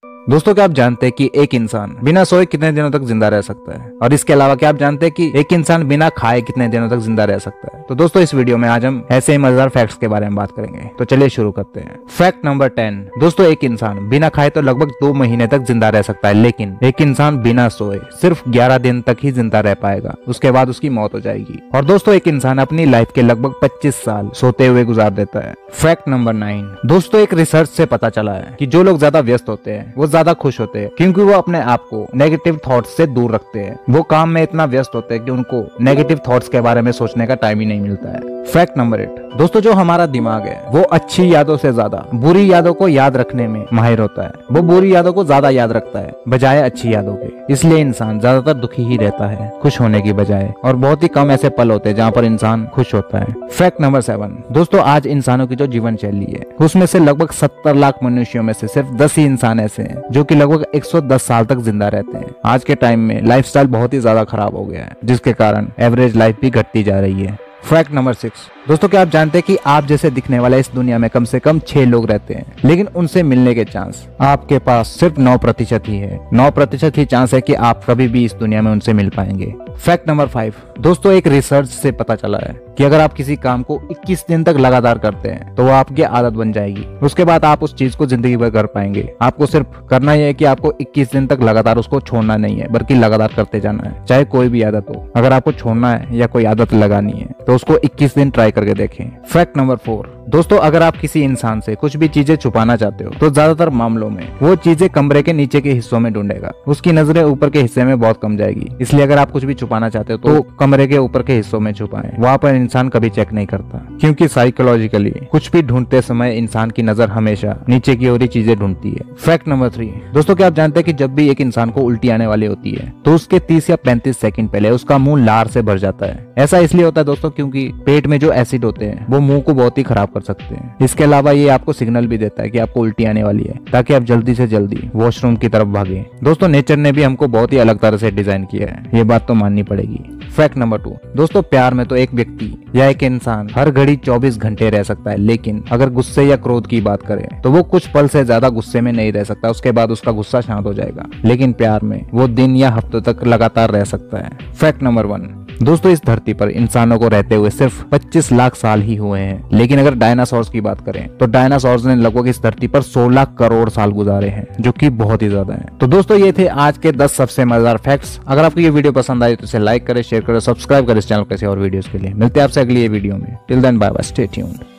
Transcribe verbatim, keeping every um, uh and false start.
दोस्तों क्या आप जानते हैं कि एक इंसान बिना सोए कितने दिनों तक जिंदा रह सकता है? और इसके अलावा क्या आप जानते हैं कि एक इंसान बिना खाए कितने दिनों तक जिंदा रह सकता है? तो दोस्तों इस वीडियो में आज हम ऐसे ही मजेदार फैक्ट्स के बारे में बात करेंगे। तो चलिए शुरू करते हैं। Fact number ten. दोस्तों एक इंसान बिना खाए तो लगभग दो महीने तक जिंदा रह सकता है, लेकिन एक इंसान बिना सोए सिर्फ ग्यारह दिन तक ही जिंदा रह पाएगा। उसके बाद उसकी मौत हो जाएगी। और दोस्तों एक इंसान अपनी लाइफ के लगभग पच्चीस साल सोते हुए गुजार देता है। Fact number nine. दोस्तों एक रिसर्च से पता चला है कि जो लोग ज्यादा व्यस्त होते हैं वो ज्यादा खुश होते हैं, क्योंकि वो अपने आप को नेगेटिव थॉट्स से दूर रखते हैं। वो काम में इतना व्यस्त होते हैं कि उनको नेगेटिव थॉट्स के बारे में सोचने का टाइम ही नहीं मिलता है। Fact number eight. दोस्तों जो हमारा दिमाग है वो अच्छी यादों से ज्यादा बुरी यादों को याद रखने में माहिर होता है। वो बुरी यादों को ज्यादा याद रखता है बजाय अच्छी यादों के। इसलिए इंसान ज्यादातर दुखी ही रहता है खुश होने की बजाय, और बहुत ही कम ऐसे पल होते हैं जहाँ पर इंसान खुश होता है। Fact number seven. दोस्तों आज इंसानों की जो जीवन शैली है उसमें से लगभग सत्तर लाख मनुष्यों में से सिर्फ दस ही इंसान ऐसे हैं जो कि लगभग एक सौ दस साल तक जिंदा रहते हैं। आज के टाइम में लाइफस्टाइल बहुत ही ज्यादा खराब हो गया है, जिसके कारण एवरेज लाइफ भी घटती जा रही है। Fact number six. दोस्तों क्या आप जानते हैं कि आप जैसे दिखने वाला इस दुनिया में कम से कम छह लोग रहते हैं, लेकिन उनसे मिलने के चांस आपके पास सिर्फ नौ प्रतिशत ही है। नौ प्रतिशत ही चांस है कि आप कभी भी इस दुनिया में उनसे मिल पाएंगे। Fact number five. दोस्तों एक रिसर्च से पता चला है कि अगर आप किसी काम को इक्कीस दिन तक लगातार करते हैं तो वो आपकी आदत बन जाएगी। उसके बाद आप उस चीज को जिंदगी भर कर पाएंगे। आपको सिर्फ करना यह है कि आपको इक्कीस दिन तक लगातार उसको छोड़ना नहीं है, बल्कि लगातार करते जाना है, चाहे कोई भी आदत हो। अगर आपको छोड़ना है या कोई आदत लगानी है तो उसको इक्कीस दिन ट्राई करके देखें। Fact number four. दोस्तों अगर आप किसी इंसान से कुछ भी चीजें छुपाना चाहते हो तो ज्यादातर मामलों में वो चीजें कमरे के नीचे के हिस्सों में ढूंढेगा। उसकी नजरें ऊपर के हिस्से में बहुत कम जाएगी। इसलिए अगर आप कुछ भी छुपाना चाहते हो तो कमरे के ऊपर के हिस्सों में छुपाएं। वहाँ पर इंसान कभी चेक नहीं करता, क्योंकि साइकोलॉजिकली कुछ भी ढूंढते समय इंसान की नजर हमेशा नीचे की ओर ही चीजें ढूंढती है। Fact number three. दोस्तों क्या आप जानते हैं कि जब भी एक इंसान को उल्टी आने वाली होती है तो उसके तीस या पैंतीस सेकंड पहले उसका मुंह लार से भर जाता है। ऐसा इसलिए होता है दोस्तों क्योंकि पेट में जो एसिड होते हैं वो मुंह को बहुत ही खराब कर सकते हैं। इसके अलावा ये आपको सिग्नल भी देता है कि आपको उल्टी आने वाली है, ताकि आप जल्दी से जल्दी वॉशरूम की तरफ भागें। दोस्तों नेचर ने भी हमको बहुत ही अलग तरह से डिजाइन किया है, ये बात तो माननी पड़ेगी। Fact number two. दोस्तों प्यार में तो एक व्यक्ति या एक इंसान हर घड़ी चौबीस घंटे रह सकता है, लेकिन अगर गुस्से या क्रोध की बात करें तो वो कुछ पल से ज्यादा गुस्से में नहीं रह सकता। उसके बाद उसका गुस्सा शांत हो जाएगा, लेकिन प्यार में वो दिन या हफ्तों तक लगातार रह सकता है। Fact number one. दोस्तों इस धरती पर इंसानों को रहते हुए सिर्फ पच्चीस लाख साल ही हुए हैं, लेकिन अगर डायनासोर्स की बात करें तो डायनासोर्स ने लगभग इस धरती पर सोलह करोड़ साल गुजारे हैं, जो कि बहुत ही ज्यादा है। तो दोस्तों ये थे आज के दस सबसे मजेदार फैक्ट्स। अगर आपको ये वीडियो पसंद आई तो इसे लाइक करें, शेयर करें, सब्सक्राइब करें इस चैनल को ऐसे और वीडियोस के लिए। मिलते हैं आपसे अगली वीडियो में। Till then bye bye, stay tuned.